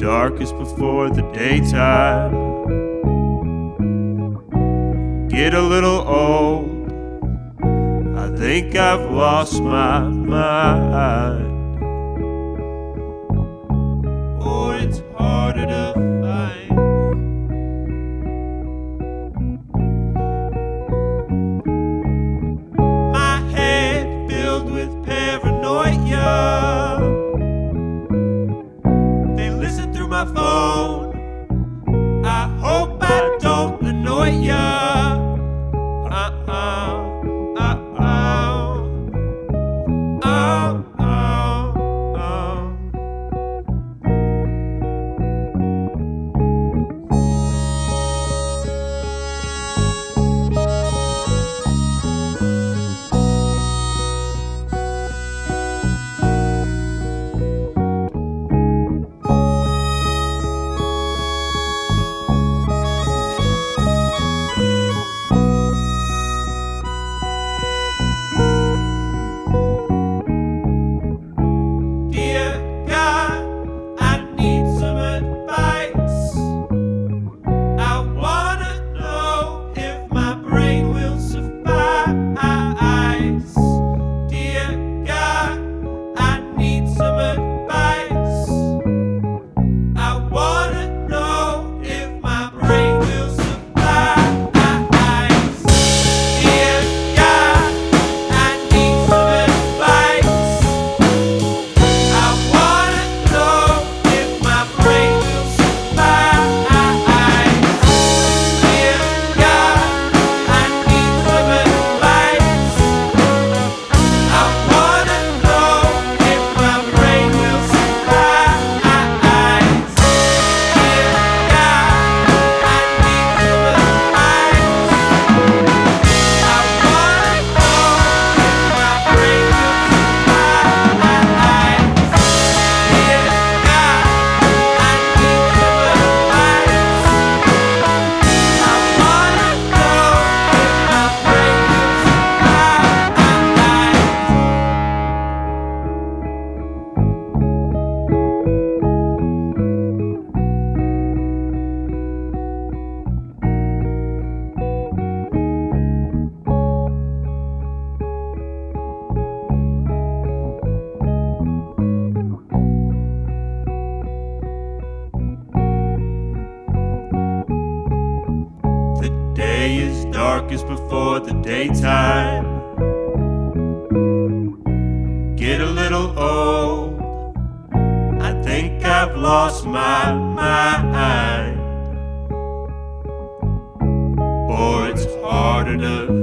darkest before the daytime. Get a little old, I think I've lost my mind. Or it's harder to find. My head filled with paranoia. They listen through my phone. I hope I don't annoy ya. Is darkest before the daytime. Get a little old, I think I've lost my mind. Or it's harder to